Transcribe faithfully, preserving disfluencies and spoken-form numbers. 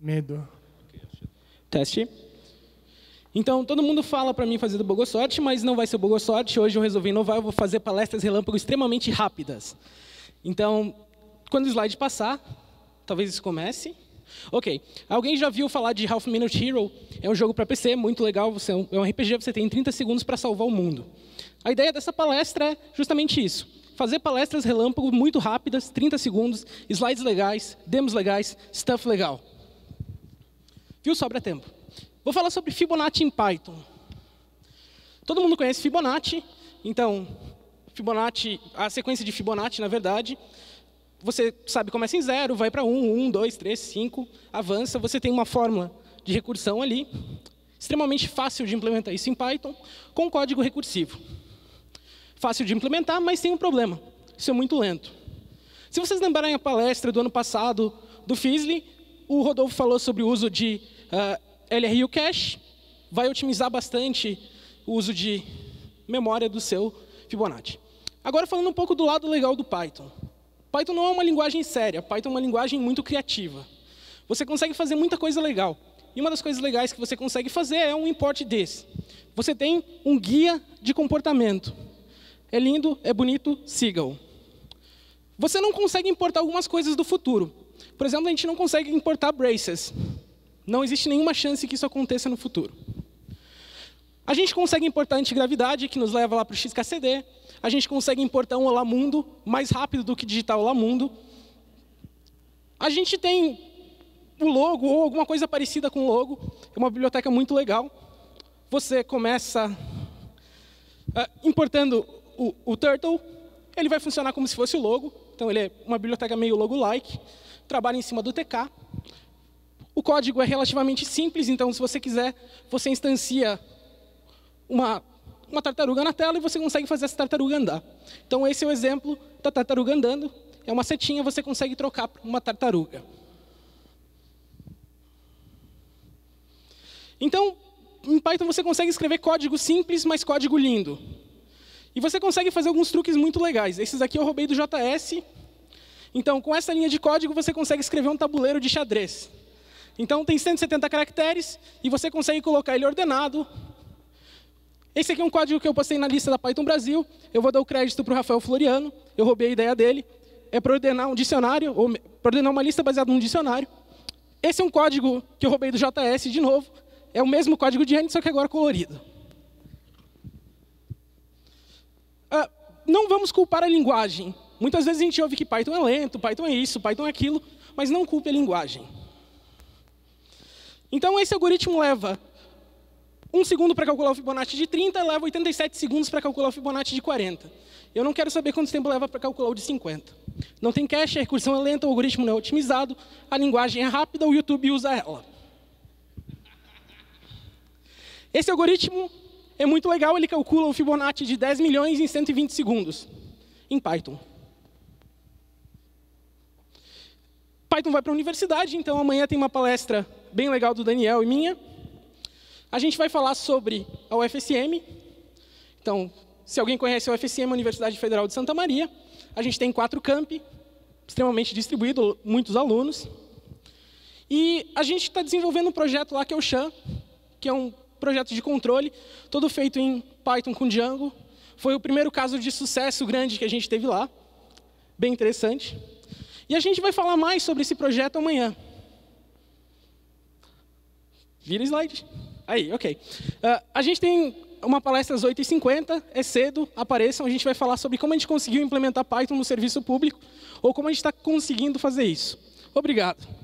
Medo. Teste. Então, todo mundo fala para mim fazer do Bogosorte, mas não vai ser o Bogosorte. Hoje eu resolvi inovar, eu vou fazer palestras relâmpago extremamente rápidas. Então, quando o slide passar, talvez isso comece. Ok. Alguém já viu falar de Half Minute Hero? É um jogo para P C, muito legal. Você é, um, é um R P G, você tem trinta segundos para salvar o mundo. A ideia dessa palestra é justamente isso. Fazer palestras relâmpago muito rápidas, trinta segundos, slides legais, demos legais, stuff legal. Viu? Sobra tempo. Vou falar sobre Fibonacci em Python. Todo mundo conhece Fibonacci. Então, Fibonacci, a sequência de Fibonacci, na verdade, você sabe, começa em zero, vai para um, um, dois, três, cinco, avança. Você tem uma fórmula de recursão ali. Extremamente fácil de implementar isso em Python, com código recursivo. Fácil de implementar, mas tem um problema. Isso é muito lento. Se vocês lembrarem a palestra do ano passado do Fizzly, o Rodolfo falou sobre o uso de uh, L R U Cache, vai otimizar bastante o uso de memória do seu Fibonacci. Agora, falando um pouco do lado legal do Python. Python não é uma linguagem séria, Python é uma linguagem muito criativa. Você consegue fazer muita coisa legal. E uma das coisas legais que você consegue fazer é um import desse. Você tem um guia de comportamento. É lindo, é bonito, siga-o. Você não consegue importar algumas coisas do futuro. Por exemplo, a gente não consegue importar braces. Não existe nenhuma chance que isso aconteça no futuro. A gente consegue importar antigravidade, que nos leva lá para o X K C D. A gente consegue importar um Olá Mundo mais rápido do que digitar Olá Mundo. A gente tem o logo, ou alguma coisa parecida com o logo. É uma biblioteca muito legal. Você começa uh, importando o, o Turtle. Ele vai funcionar como se fosse o logo. Então, ele é uma biblioteca meio logo-like. Trabalha em cima do T K. O código é relativamente simples, então, se você quiser, você instancia uma, uma tartaruga na tela e você consegue fazer essa tartaruga andar. Então, esse é o exemplo da tartaruga andando. É uma setinha, você consegue trocar por uma tartaruga. Então, em Python, você consegue escrever código simples, mas código lindo. E você consegue fazer alguns truques muito legais. Esses aqui eu roubei do J S. Então, com essa linha de código, você consegue escrever um tabuleiro de xadrez. Então, tem cento e setenta caracteres e você consegue colocar ele ordenado. Esse aqui é um código que eu postei na lista da Python Brasil. Eu vou dar o crédito para o Rafael Floriano. Eu roubei a ideia dele. É para ordenar um dicionário, ou para ordenar uma lista baseada num dicionário. Esse é um código que eu roubei do J S, de novo. É o mesmo código de antes, só que agora colorido. Ah, não vamos culpar a linguagem. Muitas vezes a gente ouve que Python é lento, Python é isso, Python é aquilo, mas não culpe a linguagem. Então, esse algoritmo leva um segundo para calcular o Fibonacci de trinta, leva oitenta e sete segundos para calcular o Fibonacci de quarenta. Eu não quero saber quanto tempo leva para calcular o de cinquenta. Não tem cache, a recursão é lenta, o algoritmo não é otimizado, a linguagem é rápida, o YouTube usa ela. Esse algoritmo é muito legal, ele calcula o Fibonacci de dez milhões em cento e vinte segundos, em Python. Python vai para a universidade, então amanhã tem uma palestra bem legal do Daniel e minha. A gente vai falar sobre a U F S M. Então, se alguém conhece a U F S M, a Universidade Federal de Santa Maria, a gente tem quatro campi, extremamente distribuído, muitos alunos. E a gente está desenvolvendo um projeto lá que é o Chan, que é um projeto de controle, todo feito em Python com Django. Foi o primeiro caso de sucesso grande que a gente teve lá. Bem interessante. E a gente vai falar mais sobre esse projeto amanhã. Vira slide. Aí, ok. Uh, a gente tem uma palestra às oito e cinquenta, é cedo, apareçam. A gente vai falar sobre como a gente conseguiu implementar Python no serviço público, ou como a gente está conseguindo fazer isso. Obrigado.